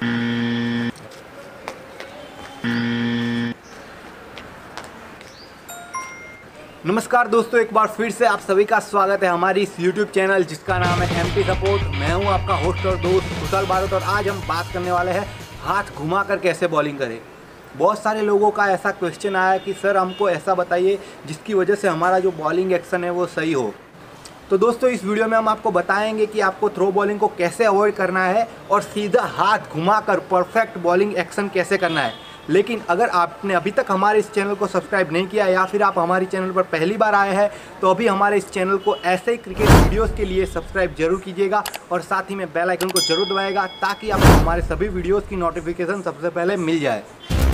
नमस्कार दोस्तों, एक बार फिर से आप सभी का स्वागत है हमारी इस YouTube चैनल जिसका नाम है एमपी सपोर्ट। मैं हूं आपका होस्ट और दोस्त कुशल भारत और आज हम बात करने वाले हैं हाथ घुमाकर कैसे बॉलिंग करें। बहुत सारे लोगों का ऐसा क्वेश्चन आया कि सर हमको ऐसा बताइए जिसकी वजह से हमारा जो बॉलिंग एक्शन है वो सही हो। तो दोस्तों इस वीडियो में हम आपको बताएंगे कि आपको थ्रो बॉलिंग को कैसे अवॉइड करना है और सीधा हाथ घुमाकर परफेक्ट बॉलिंग एक्शन कैसे करना है। लेकिन अगर आपने अभी तक हमारे इस चैनल को सब्सक्राइब नहीं किया या फिर आप हमारे चैनल पर पहली बार आए हैं तो अभी हमारे इस चैनल को ऐसे ही क्रिकेट वीडियोस के लिए सब्सक्राइब जरूर कीजिएगा और साथ ही में बेल आइकन को जरूर दबाइएगा ताकि आपको हमारे सभी वीडियोस की नोटिफिकेशन सबसे पहले मिल जाए।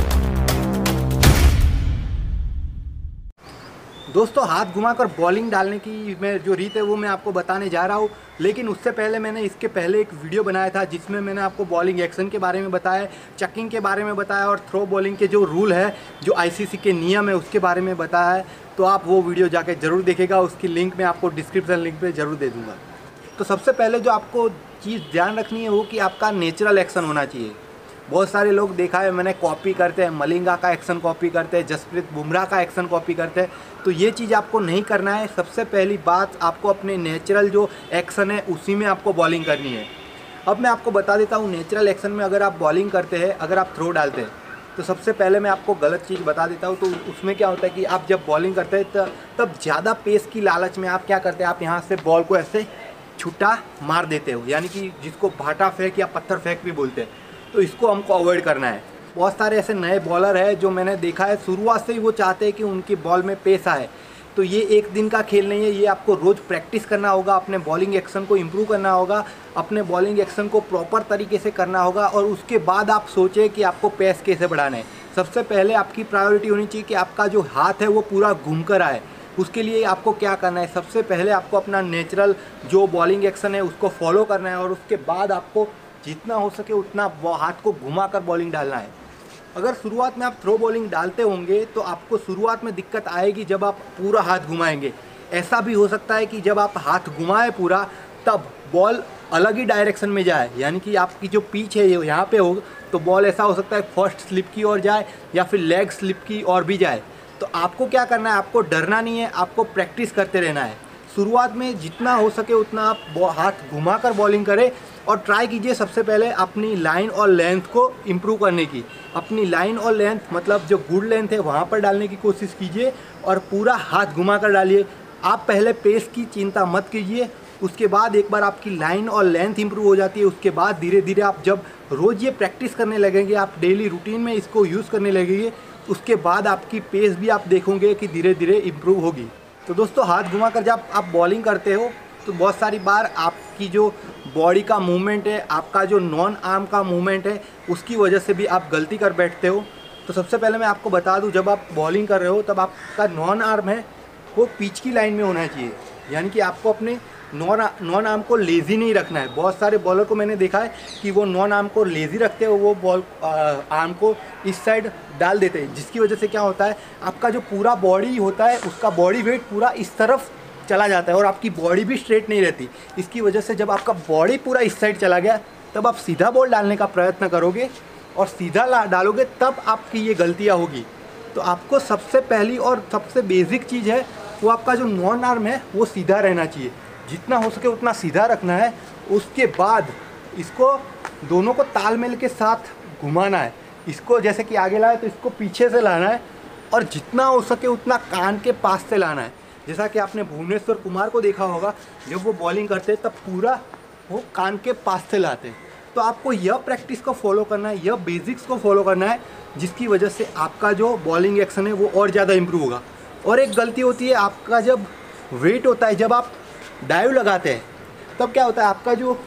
दोस्तों हाथ घुमाकर बॉलिंग डालने की मैं जो रीत है वो मैं आपको बताने जा रहा हूँ, लेकिन उससे पहले मैंने इसके पहले एक वीडियो बनाया था जिसमें मैंने आपको बॉलिंग एक्शन के बारे में बताया, चकिंग के बारे में बताया और थ्रो बॉलिंग के जो रूल है, जो आईसीसी के नियम है उसके बारे में बताया है। तो आप वो वीडियो जाके ज़रूर देखेगा, उसकी लिंक मैं आपको डिस्क्रिप्शन लिंक पर ज़रूर दे दूँगा। तो सबसे पहले जो आपको चीज़ ध्यान रखनी है वो कि आपका नेचुरल एक्शन होना चाहिए। बहुत सारे लोग देखा है मैंने कॉपी करते हैं, मलिंगा का एक्शन कॉपी करते हैं, जसप्रीत बुमराह का एक्शन कॉपी करते हैं। तो ये चीज़ आपको नहीं करना है। सबसे पहली बात आपको अपने नेचुरल जो एक्शन है उसी में आपको बॉलिंग करनी है। अब मैं आपको बता देता हूँ नेचुरल एक्शन में अगर आप बॉलिंग करते हैं, अगर आप थ्रो डालते हैं तो सबसे पहले मैं आपको गलत चीज़ बता देता हूँ। तो उसमें क्या होता है कि आप जब बॉलिंग करते हैं तब ज़्यादा पेस की लालच में आप क्या करते हैं, आप यहाँ से बॉल को ऐसे छुट्टा मार देते हो, यानी कि जिसको भाटा फेंक या पत्थर फेंक भी बोलते हैं। तो इसको हमको अवॉइड करना है। बहुत सारे ऐसे नए बॉलर हैं जो मैंने देखा है शुरुआत से ही वो चाहते हैं कि उनकी बॉल में पेस आए। तो ये एक दिन का खेल नहीं है, ये आपको रोज़ प्रैक्टिस करना होगा, अपने बॉलिंग एक्शन को इम्प्रूव करना होगा, अपने बॉलिंग एक्शन को प्रॉपर तरीके से करना होगा और उसके बाद आप सोचें कि आपको पेस कैसे बढ़ाना है। सबसे पहले आपकी प्रायोरिटी होनी चाहिए कि आपका जो हाथ है वो पूरा घूम कर आए। उसके लिए आपको क्या करना है, सबसे पहले आपको अपना नेचुरल जो बॉलिंग एक्शन है उसको फॉलो करना है और उसके बाद आपको जितना हो सके उतना हाथ को घुमाकर बॉलिंग डालना है। अगर शुरुआत में आप थ्रो बॉलिंग डालते होंगे तो आपको शुरुआत में दिक्कत आएगी जब आप पूरा हाथ घुमाएंगे। ऐसा भी हो सकता है कि जब आप हाथ घुमाएं पूरा तब बॉल अलग ही डायरेक्शन में जाए, यानी कि आपकी जो पिच है यहाँ पे हो तो बॉल ऐसा हो सकता है फर्स्ट स्लिप की ओर जाए या फिर लेग स्लिप की ओर भी जाए। तो आपको क्या करना है, आपको डरना नहीं है, आपको प्रैक्टिस करते रहना है। शुरुआत में जितना हो सके उतना आप हाथ घुमाकर बॉलिंग करें और ट्राई कीजिए सबसे पहले अपनी लाइन और लेंथ को इम्प्रूव करने की। अपनी लाइन और लेंथ मतलब जो गुड लेंथ है वहाँ पर डालने की कोशिश कीजिए और पूरा हाथ घुमाकर डालिए। आप पहले पेस की चिंता मत कीजिए, उसके बाद एक बार आपकी लाइन और लेंथ इम्प्रूव हो जाती है उसके बाद धीरे धीरे आप जब रोज़ ये प्रैक्टिस करने लगेंगे, आप डेली रूटीन में इसको यूज़ करने लगेंगे, उसके बाद आपकी पेस भी आप देखोगे कि धीरे धीरे इम्प्रूव होगी। तो दोस्तों हाथ घुमाकर जब आप बॉलिंग करते हो तो बहुत सारी बार आपकी जो बॉडी का मूवमेंट है, आपका जो नॉन आर्म का मूवमेंट है उसकी वजह से भी आप गलती कर बैठते हो। तो सबसे पहले मैं आपको बता दूं, जब आप बॉलिंग कर रहे हो तब आपका नॉन आर्म है वो पिच की लाइन में होना चाहिए, यानी कि आपको अपने नॉन आर्म को लेज़ी नहीं रखना है। बहुत सारे बॉलर को मैंने देखा है कि वो नॉन आर्म को लेज़ी रखते हो, वो बॉल आर्म को इस साइड डाल देते हैं, जिसकी वजह से क्या होता है आपका जो पूरा बॉडी होता है उसका बॉडी वेट पूरा इस तरफ चला जाता है और आपकी बॉडी भी स्ट्रेट नहीं रहती। इसकी वजह से जब आपका बॉडी पूरा इस साइड चला गया तब आप सीधा बॉल डालने का प्रयत्न करोगे और सीधा डालोगे तब आपकी ये गलतियाँ होगी। तो आपको सबसे पहली और सबसे बेसिक चीज़ है वो आपका जो नॉन आर्म है वो सीधा रहना चाहिए, जितना हो सके उतना सीधा रखना है। उसके बाद इसको दोनों को तालमेल के साथ घुमाना है। इसको जैसे कि आगे लाए तो इसको पीछे से लाना है और जितना हो सके उतना कान के पास से लाना है। जैसा कि आपने भुवनेश्वर कुमार को देखा होगा, जब वो बॉलिंग करते तब पूरा वो कान के पास से लाते। तो आपको यह प्रैक्टिस को फॉलो करना है, यह बेसिक्स को फॉलो करना है, जिसकी वजह से आपका जो बॉलिंग एक्शन है वो और ज़्यादा इम्प्रूव होगा। और एक गलती होती है आपका जब वेट होता है, जब आप डाइव लगाते हैं तब क्या होता है आपका जो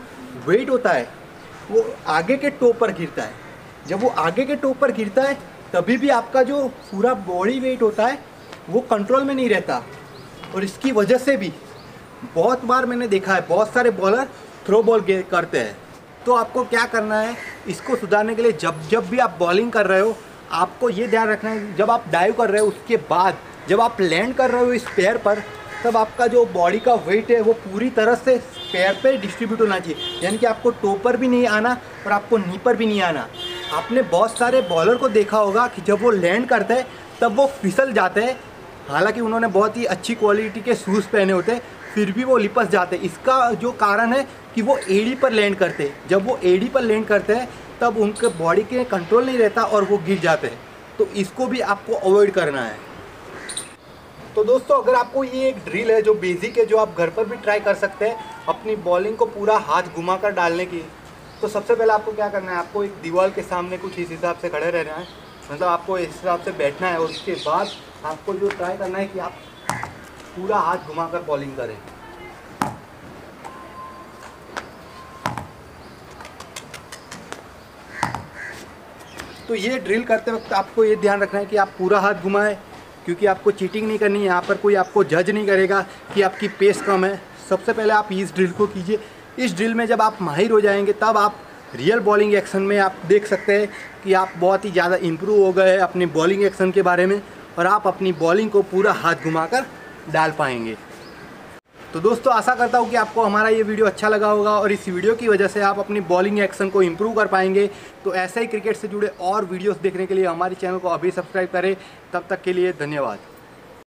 वेट होता है वो आगे के टो पर गिरता है। जब वो आगे के टो पर गिरता है तभी भी आपका जो पूरा बॉडी वेट होता है वो कंट्रोल में नहीं रहता और इसकी वजह से भी बहुत बार मैंने देखा है बहुत सारे बॉलर थ्रो बॉल करते हैं। तो आपको क्या करना है, इसको सुधारने के लिए जब भी आप बॉलिंग कर रहे हो आपको ये ध्यान रखना है, जब आप डाइव कर रहे हो उसके बाद जब आप लैंड कर रहे हो इस पैर पर तब आपका जो बॉडी का वेट है वो पूरी तरह से पैर पे डिस्ट्रीब्यूट होना चाहिए, यानी कि आपको टो पर भी नहीं आना और आपको नी पर भी नहीं आना। आपने बहुत सारे बॉलर को देखा होगा कि जब वो लैंड करते हैं तब वो फिसल जाते हैं, हालांकि उन्होंने बहुत ही अच्छी क्वालिटी के शूज़ पहने होते हैं, फिर भी वो लिपस जाते हैं। इसका जो कारण है कि वो एड़ी पर लैंड करते हैं। जब वो एड़ी पर लैंड करते हैं तब उनके बॉडी के कंट्रोल नहीं रहता और वो गिर जाते हैं, तो इसको भी आपको अवॉइड करना है। तो दोस्तों, अगर आपको ये एक ड्रिल है जो बेसिक है, जो आप घर पर भी ट्राई कर सकते हैं अपनी बॉलिंग को पूरा हाथ घुमाकर डालने की, तो सबसे पहले आपको क्या करना है, आपको एक दीवार के सामने कुछ इस हिसाब से खड़े रहना है, मतलब आपको इस हिसाब से बैठना है और उसके बाद आपको जो ट्राई करना है कि आप पूरा हाथ घुमाकर बॉलिंग करें। तो ये ड्रिल करते वक्त आपको ये ध्यान रखना है कि आप पूरा हाथ घुमाएं, क्योंकि आपको चीटिंग नहीं करनी है। यहाँ पर कोई आपको जज नहीं करेगा कि आपकी पेस कम है। सबसे पहले आप इस ड्रिल को कीजिए। इस ड्रिल में जब आप माहिर हो जाएंगे तब आप रियल बॉलिंग एक्शन में आप देख सकते हैं कि आप बहुत ही ज़्यादा इम्प्रूव हो गए हैं अपनी बॉलिंग एक्शन के बारे में, और आप अपनी बॉलिंग को पूरा हाथ घुमाकर डाल पाएंगे। तो दोस्तों, आशा करता हूँ कि आपको हमारा ये वीडियो अच्छा लगा होगा और इस वीडियो की वजह से आप अपनी बॉलिंग एक्शन को इम्प्रूव कर पाएंगे। तो ऐसे ही क्रिकेट से जुड़े और वीडियोस देखने के लिए हमारे चैनल को अभी सब्सक्राइब करें। तब तक के लिए धन्यवाद।